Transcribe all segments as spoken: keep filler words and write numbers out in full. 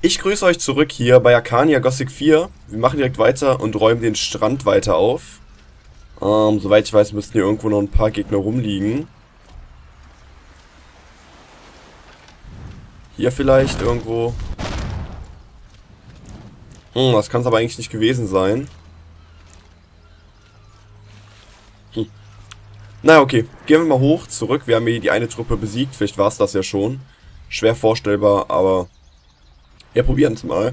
Ich grüße euch zurück hier bei Arcania Gothic vier. Wir machen direkt weiter und räumen den Strand weiter auf. Ähm, soweit ich weiß, müssten hier irgendwo noch ein paar Gegner rumliegen. Hier vielleicht irgendwo. Hm, das kann es aber eigentlich nicht gewesen sein. Hm. Na okay, gehen wir mal hoch, zurück. Wir haben hier die eine Truppe besiegt, vielleicht war es das ja schon. Schwer vorstellbar, aber wir probieren es mal.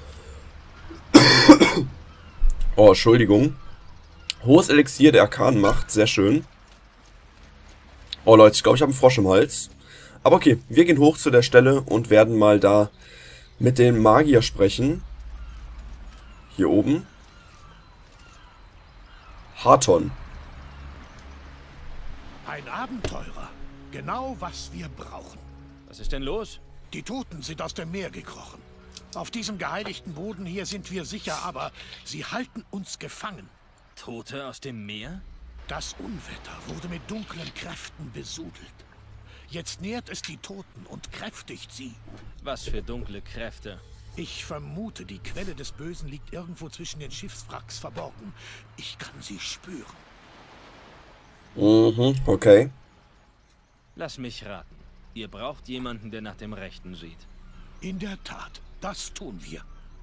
Oh, Entschuldigung. Hohes Elixier der Arkanenmacht, sehr schön. Oh Leute, ich glaube, ich habe einen Frosch im Hals. Aber okay, wir gehen hoch zu der Stelle und werden mal da mit dem Magier sprechen. Hier oben. Harton. Ein Abenteurer. Genau, was wir brauchen. Was ist denn los? Die Toten sind aus dem Meer gekrochen. Auf diesem geheiligten Boden hier sind wir sicher, aber sie halten uns gefangen. Tote aus dem Meer? Das Unwetter wurde mit dunklen Kräften besudelt. Jetzt nährt es die Toten und kräftigt sie. Was für dunkle Kräfte. Ich vermute, die Quelle des Bösen liegt irgendwo zwischen den Schiffswracks verborgen. Ich kann sie spüren. Mhm, okay. Lass mich raten. Ihr braucht jemanden, der nach dem Rechten sieht. In der Tat, das tun wir.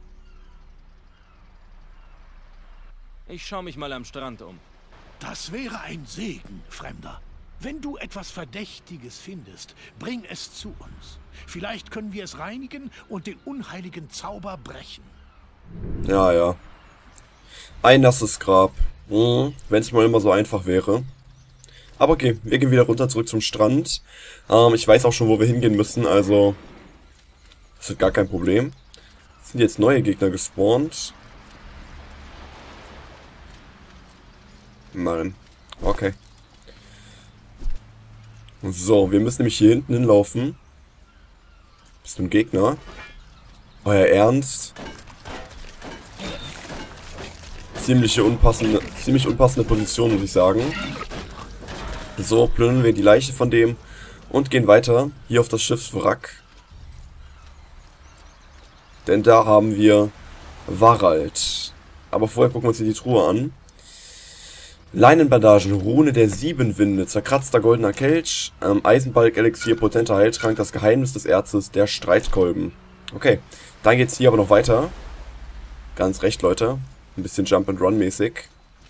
Ich schaue mich mal am Strand um. Das wäre ein Segen, Fremder. Wenn du etwas Verdächtiges findest, bring es zu uns. Vielleicht können wir es reinigen und den unheiligen Zauber brechen. Ja, ja. Ein nasses Grab. Mhm, wenn es mal immer so einfach wäre. Aber okay, wir gehen wieder runter zurück zum Strand. Ähm, ich weiß auch schon, wo wir hingehen müssen, also das ist gar kein Problem. Es sind jetzt neue Gegner gespawnt. Nein. Okay. So, wir müssen nämlich hier hinten hinlaufen. Bist du ein Gegner? Euer Ernst? Ziemliche unpassende, ziemlich unpassende Position, muss ich sagen. So, plündern wir die Leiche von dem und gehen weiter hier auf das Schiffswrack. Denn da haben wir Warald. Aber vorher gucken wir uns hier die Truhe an. Leinenbandagen, Rune der sieben Winde, zerkratzter goldener Kelch, ähm, Eisenbalg, Elixier, potenter Heiltrank, das Geheimnis des Erzes, der Streitkolben. Okay, dann geht's hier aber noch weiter. Ganz recht, Leute. Ein bisschen Jump and Run mäßig.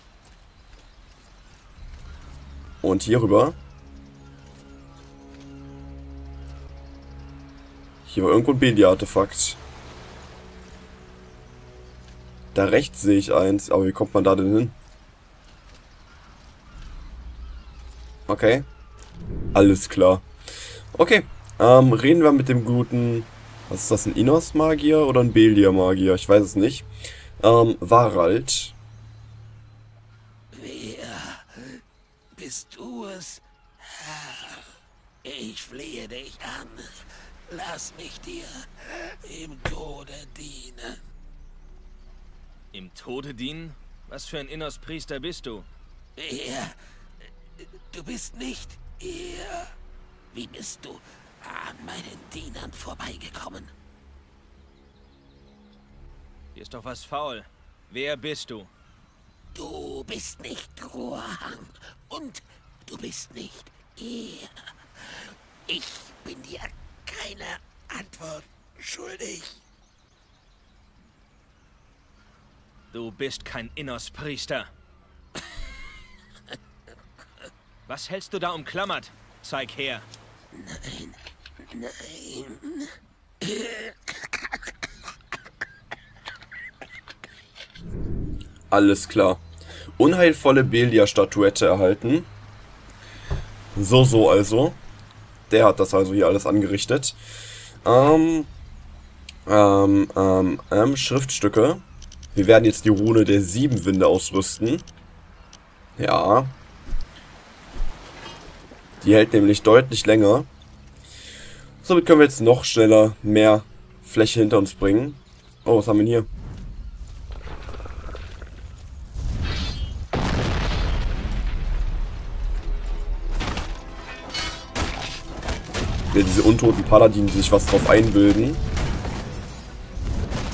Und hier rüber. Hier war irgendwo ein Belia-Artefakt. Da rechts sehe ich eins, aber wie kommt man da denn hin? Okay. Alles klar. Okay. Ähm, reden wir mit dem guten... Was ist das, ein Innos-Magier oder ein Belia-Magier? Ich weiß es nicht. Ähm, Warald. Wer bist du es, Herr? Ich flehe dich an. Lass mich dir im Tode dienen. Im Tode dienen? Was für ein Innos-Priester bist du? Er... Du bist nicht er. Wie bist du an meinen Dienern vorbeigekommen? Hier ist doch was faul. Wer bist du? Du bist nicht Rohan und du bist nicht er. Ich bin dir keine Antwort schuldig. Du bist kein Innos-Priester. Was hältst du da umklammert? Zeig her. Nein, nein. Alles klar. Unheilvolle Belia-Statuette erhalten. So, so also. Der hat das also hier alles angerichtet. Ähm, ähm, ähm, ähm, Schriftstücke. Wir werden jetzt die Rune der sieben Winde ausrüsten. Ja. Die hält nämlich deutlich länger. Somit können wir jetzt noch schneller mehr Fläche hinter uns bringen. Oh, was haben wir denn hier? Ja, diese untoten Paladine, die sich was drauf einbilden.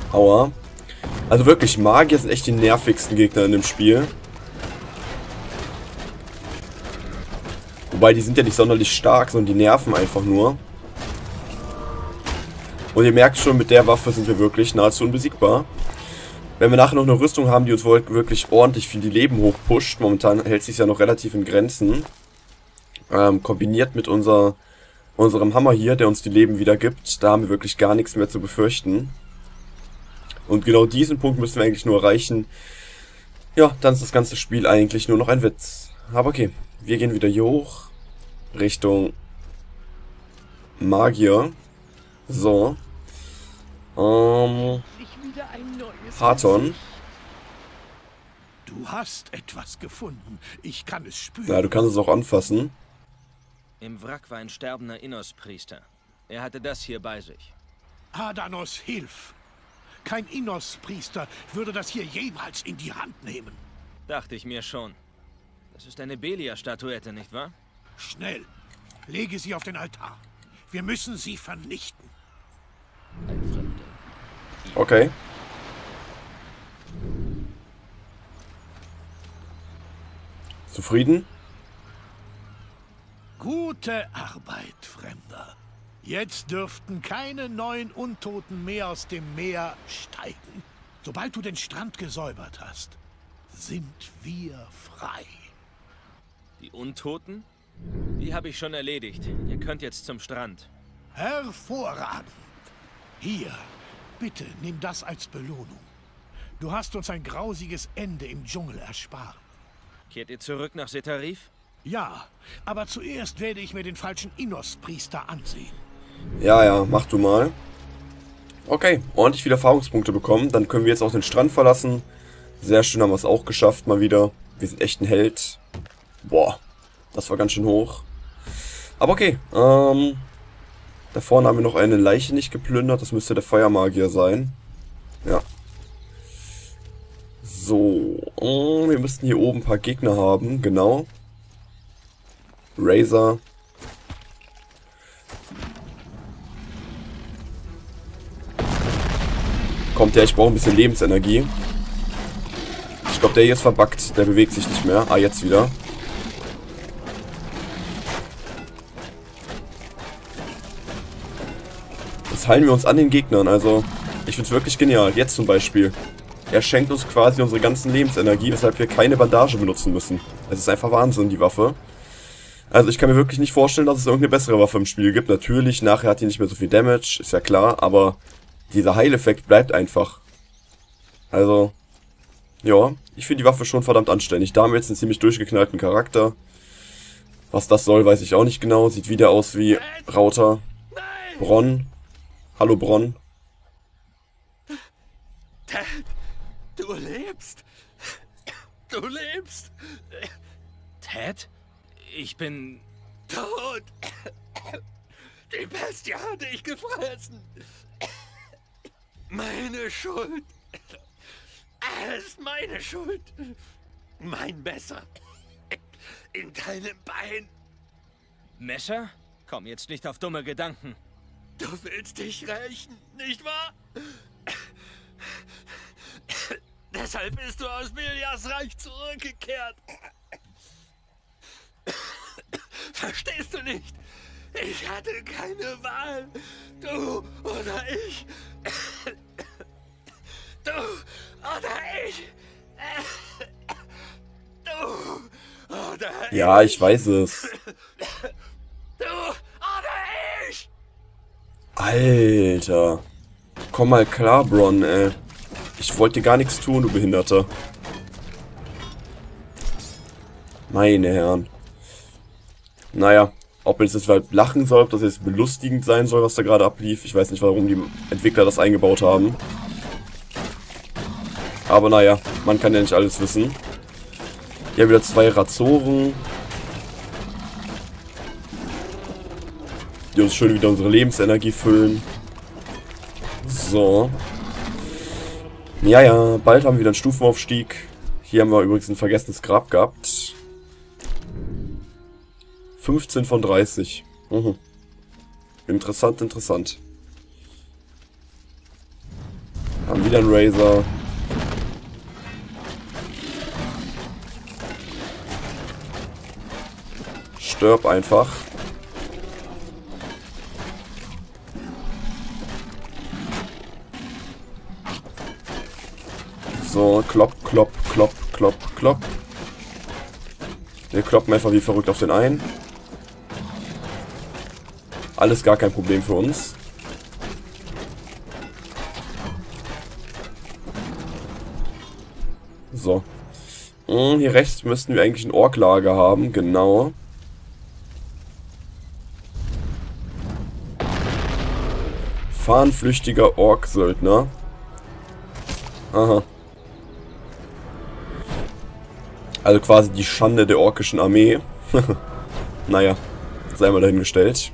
Aua. Also wirklich, Magier sind echt die nervigsten Gegner in dem Spiel. Wobei, die sind ja nicht sonderlich stark, sondern die nerven einfach nur. Und ihr merkt schon, mit der Waffe sind wir wirklich nahezu unbesiegbar. Wenn wir nachher noch eine Rüstung haben, die uns wirklich ordentlich viel die Leben hochpusht, momentan hält sich ja noch relativ in Grenzen, ähm, kombiniert mit unser, unserem Hammer hier, der uns die Leben wieder gibt, da haben wir wirklich gar nichts mehr zu befürchten. Und genau diesen Punkt müssen wir eigentlich nur erreichen. Ja, dann ist das ganze Spiel eigentlich nur noch ein Witz. Aber okay, wir gehen wieder hier hoch, Richtung Magier. So. Ähm... Haton. Du hast etwas gefunden. Ich kann es spüren. Ja, du kannst es auch anfassen. Im Wrack war ein sterbender Innos-Priester. Er hatte das hier bei sich. Adanos, hilf! Kein Innos-Priester würde das hier jemals in die Hand nehmen. Dachte ich mir schon. Das ist eine Belia-Statuette, nicht wahr? Schnell! Lege sie auf den Altar. Wir müssen sie vernichten. Ein Fremder. Okay. Zufrieden? Gute Arbeit, Fremder. Jetzt dürften keine neuen Untoten mehr aus dem Meer steigen. Sobald du den Strand gesäubert hast, sind wir frei. Die Untoten? Die habe ich schon erledigt. Ihr könnt jetzt zum Strand. Hervorragend. Hier, bitte nimm das als Belohnung. Du hast uns ein grausiges Ende im Dschungel erspart. Kehrt ihr zurück nach Setarif? Ja, aber zuerst werde ich mir den falschen Innos-Priester ansehen. Ja, ja, mach du mal. Okay, ordentlich viele Erfahrungspunkte bekommen. Dann können wir jetzt auch den Strand verlassen. Sehr schön, haben wir es auch geschafft mal wieder. Wir sind echt ein Held. Boah, das war ganz schön hoch. Aber okay, ähm... da vorne haben wir noch eine Leiche nicht geplündert. Das müsste der Feuermagier sein. Ja. So, ähm, wir müssten hier oben ein paar Gegner haben, genau. Razor. Kommt her, ich brauche ein bisschen Lebensenergie. Ich glaube, der hier ist verbuggt. Der bewegt sich nicht mehr. Ah, jetzt wieder. Jetzt heilen wir uns an den Gegnern. Also, ich finde es wirklich genial. Jetzt zum Beispiel. Er schenkt uns quasi unsere ganzen Lebensenergie, weshalb wir keine Bandage benutzen müssen. Es ist einfach Wahnsinn, die Waffe. Also ich kann mir wirklich nicht vorstellen, dass es irgendeine bessere Waffe im Spiel gibt. Natürlich, nachher hat die nicht mehr so viel Damage, ist ja klar, aber dieser Heileffekt bleibt einfach. Also, ja, ich finde die Waffe schon verdammt anständig. Da haben wir jetzt einen ziemlich durchgeknallten Charakter. Was das soll, weiß ich auch nicht genau. Sieht wieder aus wie Rauter. Bronn. Hallo Bronn. Ted, du lebst. Du lebst. Ted? Ich bin... Tot. Die Bestie hat dich gefressen. Meine Schuld. Es ist meine Schuld. Mein Messer. In deinem Bein. Messer? Komm jetzt nicht auf dumme Gedanken. Du willst dich rächen, nicht wahr? Deshalb bist du aus Belias Reich zurückgekehrt. Verstehst du nicht? Ich hatte keine Wahl. Du oder ich. Du oder ich. Du oder ich. Ja, ich weiß es. Du oder ich. Alter. Komm mal klar, Bronn, ey. Ich wollte dir gar nichts tun, du Behinderter. Meine Herren. Naja, ob jetzt das halt lachen soll, ob das jetzt belustigend sein soll, was da gerade ablief. Ich weiß nicht, warum die Entwickler das eingebaut haben. Aber naja, man kann ja nicht alles wissen. Hier haben wieder zwei Razoren. Die uns schön wieder unsere Lebensenergie füllen. So. Ja, ja, bald haben wir wieder einen Stufenaufstieg. Hier haben wir übrigens ein vergessenes Grab gehabt. fünfzehn von dreißig. Mhm. Interessant, interessant. Ah, Haben wieder einen Razor. Stirb einfach. So, klopp, klopp, klopp, klopp, klopp. Wir kloppen einfach wie verrückt auf den einen. Alles gar kein Problem für uns. So. Und hier rechts müssten wir eigentlich ein Orklager haben, genau. Fahnenflüchtiger Ork-Söldner. Aha. Also quasi die Schande der orkischen Armee. Naja, sei mal dahingestellt.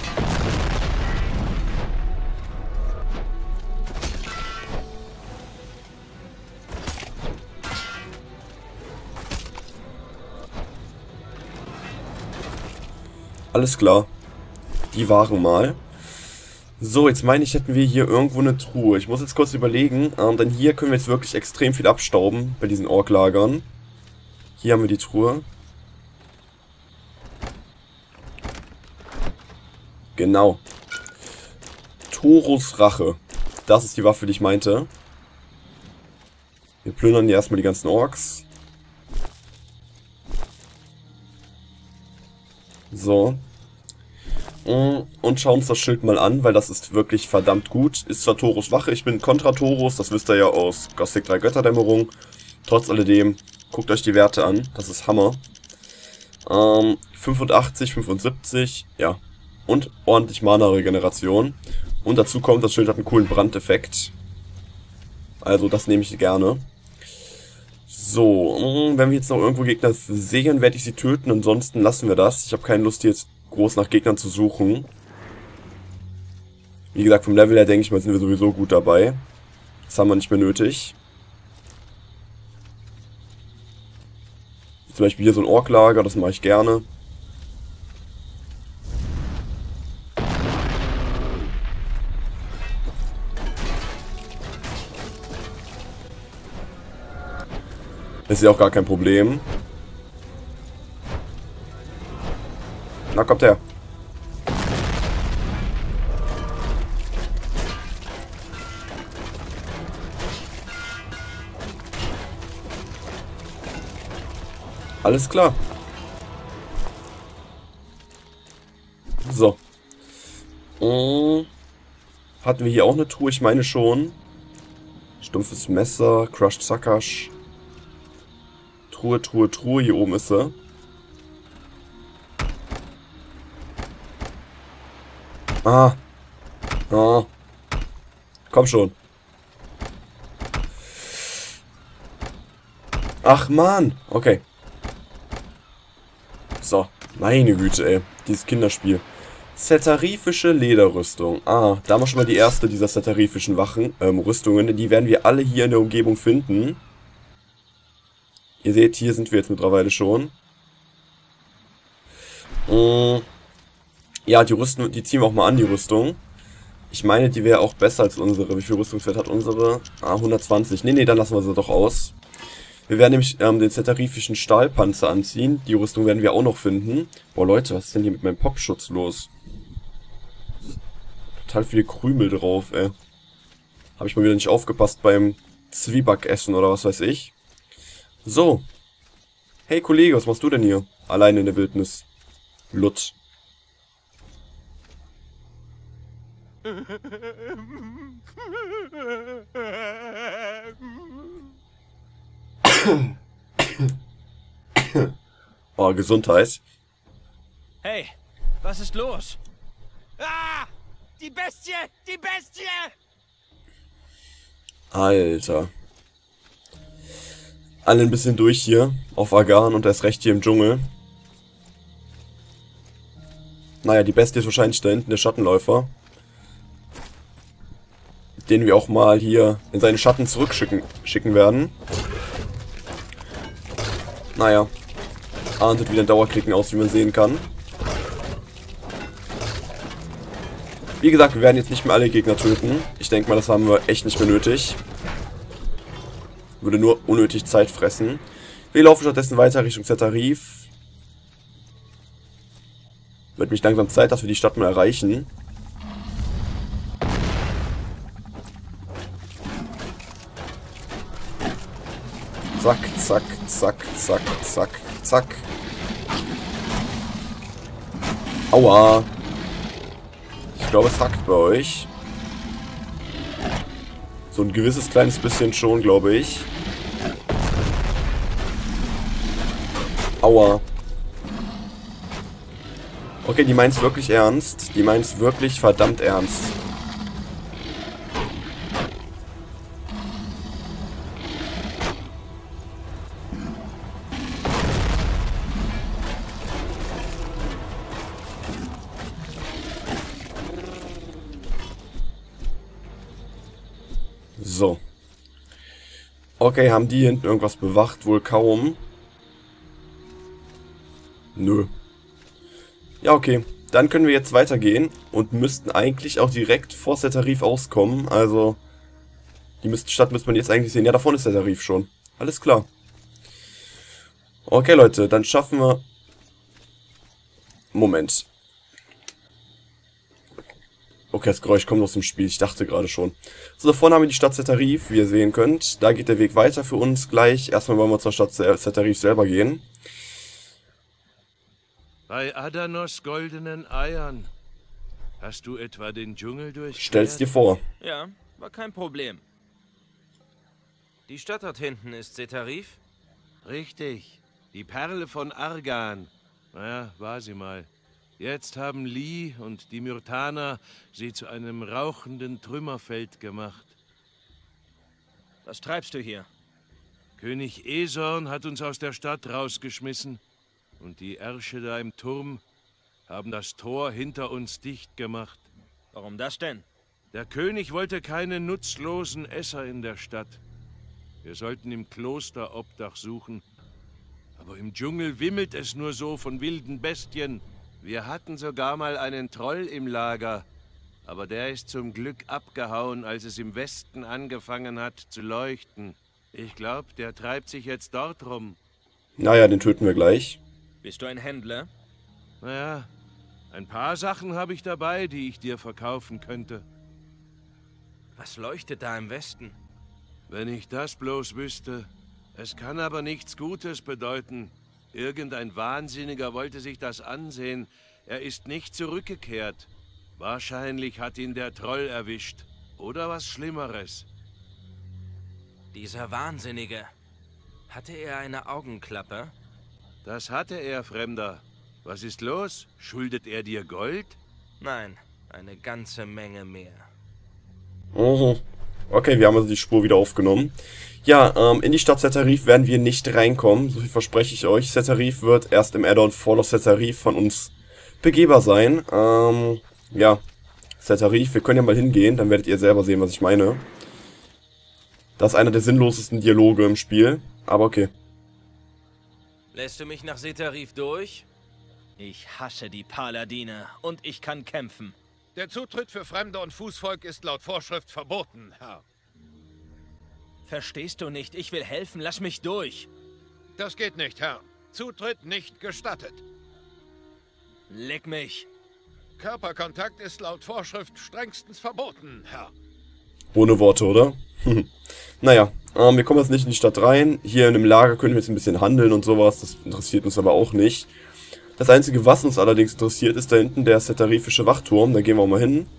Alles klar. Die waren mal. So, jetzt meine ich, hätten wir hier irgendwo eine Truhe. Ich muss jetzt kurz überlegen, ähm, denn hier können wir jetzt wirklich extrem viel abstauben bei diesen Orklagern. Hier haben wir die Truhe. Genau. Torus Rache. Das ist die Waffe, die ich meinte. Wir plündern hier erstmal die ganzen Orks. So. Und schauen uns das Schild mal an, weil das ist wirklich verdammt gut. Ist zwar Torus Wache, ich bin Kontra Torus, das wisst ihr ja aus Gothic drei Götterdämmerung. Trotz alledem, guckt euch die Werte an, das ist Hammer. Ähm, fünfundachtzig, fünfundsiebzig, ja. Und ordentlich Mana-Regeneration. Und dazu kommt, das Schild hat einen coolen Brandeffekt. Also das nehme ich gerne. So, wenn wir jetzt noch irgendwo Gegner sehen, werde ich sie töten, ansonsten lassen wir das. Ich habe keine Lust, hier jetzt groß nach Gegnern zu suchen. Wie gesagt, vom Level her denke ich mal, sind wir sowieso gut dabei. Das haben wir nicht mehr nötig. Zum Beispiel hier so ein Orklager, das mache ich gerne. Ist ja auch gar kein Problem. Na, kommt her. Alles klar. So. Und hatten wir hier auch eine Truhe? Ich meine schon. Stumpfes Messer, Crushed Sakash. Truhe, Truhe, Truhe. Hier oben ist sie. Ah. Ah. Komm schon. Ach man. Okay. So. Meine Güte, ey. Dieses Kinderspiel. Setarifische Lederrüstung. Ah, da haben wir schon mal die erste dieser setarifischen Wachen, ähm, Rüstungen. Die werden wir alle hier in der Umgebung finden. Ihr seht, hier sind wir jetzt mittlerweile schon. Mmh. Ja, die Rüstung, die ziehen wir auch mal an, die Rüstung. Ich meine, die wäre auch besser als unsere. Wie viel Rüstungswert hat unsere? Ah, hundertzwanzig. Nee, nee, dann lassen wir sie doch aus. Wir werden nämlich ähm, den setarifischen Stahlpanzer anziehen. Die Rüstung werden wir auch noch finden. Boah, Leute, was ist denn hier mit meinem Popschutz los? Total viele Krümel drauf, ey. Habe ich mal wieder nicht aufgepasst beim Zwieback-Essen oder was weiß ich. So. Hey, Kollege, was machst du denn hier? Alleine in der Wildnis. Lut. Oh, Gesundheit. Hey, was ist los? Ah! Die Bestie! Die Bestie! Alter. Alle ein bisschen durch hier. Auf Agan und erst recht hier im Dschungel. Naja, die Bestie ist wahrscheinlich da hinten, der Schattenläufer. Den wir auch mal hier in seine Schatten zurückschicken schicken werden. Naja. Arndt wieder ein Dauerklicken aus, wie man sehen kann. Wie gesagt, wir werden jetzt nicht mehr alle Gegner töten. Ich denke mal, das haben wir echt nicht mehr nötig. Würde nur unnötig Zeit fressen. Wir laufen stattdessen weiter Richtung Zetarif. Wird mich langsam Zeit, dass wir die Stadt mal erreichen. Zack, zack, zack, zack, zack, zack. Aua. Ich glaube, es hackt bei euch. So ein gewisses kleines bisschen schon, glaube ich. Aua. Okay, die meint's wirklich ernst. Die meint's wirklich verdammt ernst. So. Okay, haben die hinten irgendwas bewacht? Wohl kaum. Nö. Ja, okay. Dann können wir jetzt weitergehen und müssten eigentlich auch direkt vor Zetarif auskommen. Also, die müsste, Stadt müsste man jetzt eigentlich sehen. Ja, da vorne ist Zetarif schon. Alles klar. Okay, Leute, dann schaffen wir... Moment. Okay, das Geräusch kommt aus dem Spiel. Ich dachte gerade schon. So, da vorne haben wir die Stadt Zetarif, wie ihr sehen könnt. Da geht der Weg weiter für uns gleich. Erstmal wollen wir zur Stadt Zetarif selber gehen. Bei Adanos goldenen Eiern. Hast du etwa den Dschungel durchquert? Stell's dir vor. Ja, war kein Problem. Die Stadt dort hinten ist Zetarif? Richtig. Die Perle von Argan. Naja, war sie mal. Jetzt haben Lee und die Myrtaner sie zu einem rauchenden Trümmerfeld gemacht. Was treibst du hier? König Esorn hat uns aus der Stadt rausgeschmissen. Und die Ärsche da im Turm haben das Tor hinter uns dicht gemacht. Warum das denn? Der König wollte keine nutzlosen Esser in der Stadt. Wir sollten im Kloster Obdach suchen. Aber im Dschungel wimmelt es nur so von wilden Bestien. Wir hatten sogar mal einen Troll im Lager. Aber der ist zum Glück abgehauen, als es im Westen angefangen hat zu leuchten. Ich glaube, der treibt sich jetzt dort rum. Naja, den töten wir gleich. Bist du ein Händler? Naja, ein paar Sachen habe ich dabei, die ich dir verkaufen könnte. Was leuchtet da im Westen? Wenn ich das bloß wüsste. Es kann aber nichts Gutes bedeuten. Irgendein Wahnsinniger wollte sich das ansehen. Er ist nicht zurückgekehrt. Wahrscheinlich hat ihn der Troll erwischt. Oder was Schlimmeres. Dieser Wahnsinnige. Hatte er eine Augenklappe? Das hatte er, Fremder. Was ist los? Schuldet er dir Gold? Nein, eine ganze Menge mehr. Mhm. Okay, wir haben also die Spur wieder aufgenommen. Ja, ähm, in die Stadt Zetarif werden wir nicht reinkommen. So viel verspreche ich euch. Zetarif wird erst im Add-on Fall of Zetarif von uns begehbar sein. Ähm, ja, Zetarif, wir können ja mal hingehen, dann werdet ihr selber sehen, was ich meine. Das ist einer der sinnlosesten Dialoge im Spiel, aber okay. Lässt du mich nach Zetarif durch? Ich hasse die Paladine und ich kann kämpfen. Der Zutritt für Fremde und Fußvolk ist laut Vorschrift verboten, Herr. Verstehst du nicht? Ich will helfen, lass mich durch. Das geht nicht, Herr. Zutritt nicht gestattet. Leck mich. Körperkontakt ist laut Vorschrift strengstens verboten, Herr. Ohne Worte, oder? Naja, ähm, wir kommen jetzt nicht in die Stadt rein. Hier in dem Lager können wir jetzt ein bisschen handeln und sowas. Das interessiert uns aber auch nicht. Das Einzige, was uns allerdings interessiert, ist da hinten der zetarifische Wachturm. Da gehen wir auch mal hin.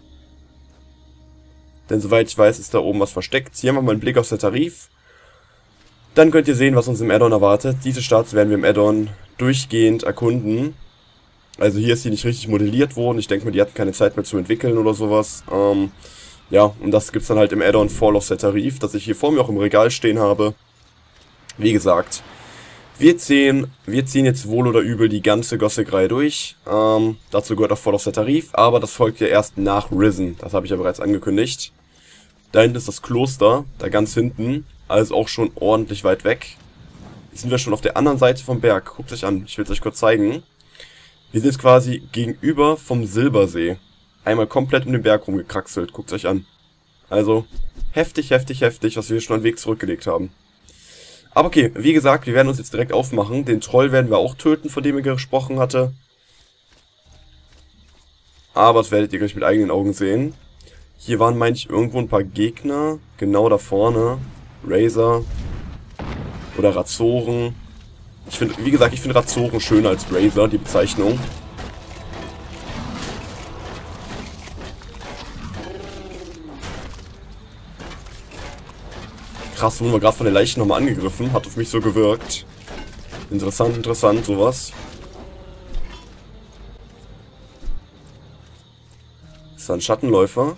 Denn soweit ich weiß, ist da oben was versteckt. Hier haben wir mal einen Blick auf Zetarif. Dann könnt ihr sehen, was uns im Add-on erwartet. Diese Stadt werden wir im Add-on durchgehend erkunden. Also hier ist sie nicht richtig modelliert worden. Ich denke mal, die hatten keine Zeit mehr zu entwickeln oder sowas. Ähm... Ja, und das gibt's dann halt im Add-on Fall of Zetarif, das ich hier vor mir auch im Regal stehen habe. Wie gesagt, wir ziehen, wir ziehen jetzt wohl oder übel die ganze Gothic-Reihe durch. Ähm, dazu gehört auch Fall of Zetarif, aber das folgt ja erst nach Risen. Das habe ich ja bereits angekündigt. Da hinten ist das Kloster, da ganz hinten, also auch schon ordentlich weit weg. Jetzt sind wir schon auf der anderen Seite vom Berg. Guckt euch an, ich will es euch kurz zeigen. Wir sind jetzt quasi gegenüber vom Silbersee. einmal komplett um den Berg rumgekraxelt. Guckt euch an. Also, heftig, heftig, heftig, was wir schon einen Weg zurückgelegt haben. Aber okay, wie gesagt, wir werden uns jetzt direkt aufmachen. Den Troll werden wir auch töten, von dem ich gesprochen hatte. Aber das werdet ihr gleich mit eigenen Augen sehen. Hier waren, meine ich, irgendwo ein paar Gegner. Genau da vorne. Razor. Oder Razoren. Ich finde, wie gesagt, ich finde Razoren schöner als Razor, die Bezeichnung. Krass, wurden wir gerade von der Leiche nochmal angegriffen. Hat auf mich so gewirkt. Interessant, interessant, sowas. Ist da ein Schattenläufer?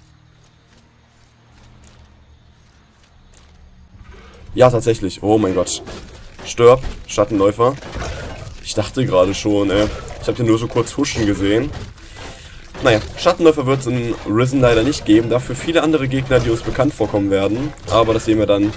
Ja, tatsächlich. Oh mein Gott. Stirb, Schattenläufer. Ich dachte gerade schon, ey. Ich habe den nur so kurz huschen gesehen. Naja, Schattenläufer wird es in Risen leider nicht geben. Dafür viele andere Gegner, die uns bekannt vorkommen werden. Aber das sehen wir dann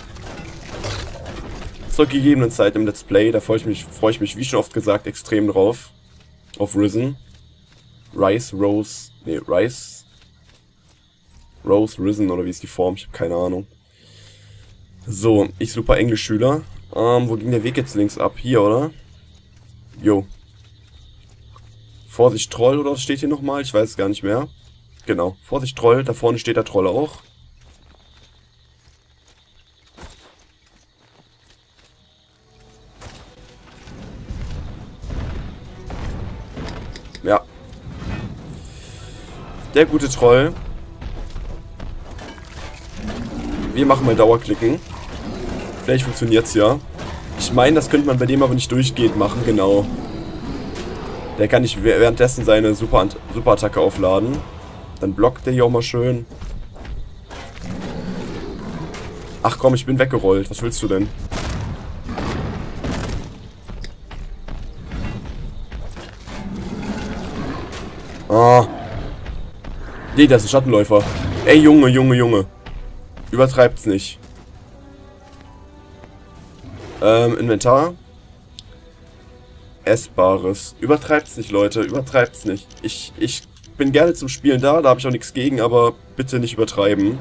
zur gegebenen Zeit im Let's Play. Da freue ich mich, freue ich mich, wie schon oft gesagt, extrem drauf. Auf Risen. Rice, Rose, nee, Rice. Rose, Risen, oder wie ist die Form? Ich habe keine Ahnung. So, ich super Englischschüler. Ähm, wo ging der Weg jetzt links ab? Hier, oder? Jo. Vorsicht, Troll, oder was steht hier nochmal? Ich weiß es gar nicht mehr. Genau, Vorsicht, Troll. Da vorne steht der Troll auch. Ja. Der gute Troll. Wir machen mal Dauerklicken. Vielleicht funktioniert's ja. Ich meine, das könnte man bei dem aber nicht durchgehend machen, genau. Der kann nicht währenddessen seine Super Superattacke aufladen. Dann blockt der hier auch mal schön. Ach komm, ich bin weggerollt. Was willst du denn? Ah. Nee, das ist ein Schattenläufer. Ey, Junge, Junge, Junge. Übertreibt's nicht. Ähm, Inventar. Essbares. Übertreibt's nicht, Leute. Übertreibt's nicht. Ich, ich bin gerne zum Spielen da, da habe ich auch nichts gegen, aber bitte nicht übertreiben.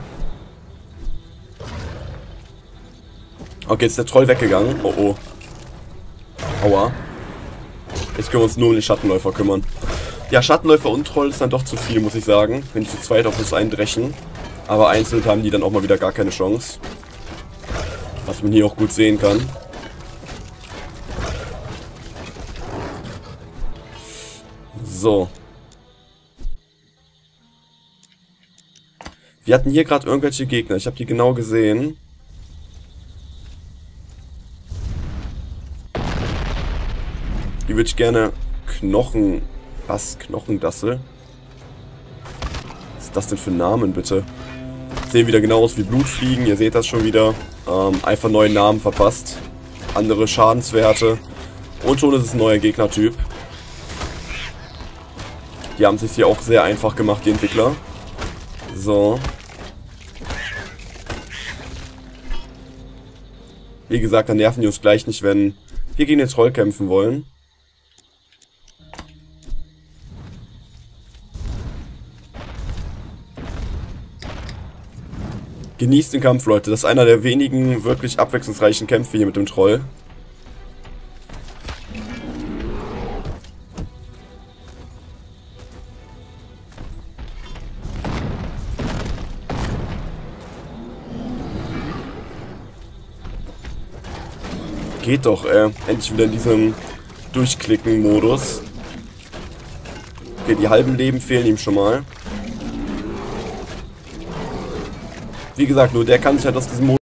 Okay, jetzt ist der Troll weggegangen. Oh, oh. Aua. Jetzt können wir uns nur um den Schattenläufer kümmern. Ja, Schattenläufer und Troll ist dann doch zu viel, muss ich sagen. Wenn die zu zweit auf uns eindrechen. Aber einzeln haben die dann auch mal wieder gar keine Chance. Was man hier auch gut sehen kann. So. Wir hatten hier gerade irgendwelche Gegner. Ich habe die genau gesehen. Die würde ich gerne Knochen... Was? Knochendassel? Was ist das denn für Namen, bitte? Sehen wieder genau aus wie Blutfliegen. Ihr seht das schon wieder. Ähm, einfach neuen Namen verpasst. Andere Schadenswerte. Und schon ist es ein neuer Gegnertyp. Die haben es sich hier auch sehr einfach gemacht, die Entwickler. So. Wie gesagt, dann nerven die uns gleich nicht, wenn wir gegen den Troll kämpfen wollen. Genießt den Kampf, Leute. Das ist einer der wenigen wirklich abwechslungsreichen Kämpfe hier mit dem Troll. Geht doch, ey. Endlich wieder in diesem Durchklicken-Modus. Okay, die halben Leben fehlen ihm schon mal. Wie gesagt, nur der kann sich halt aus diesem Modus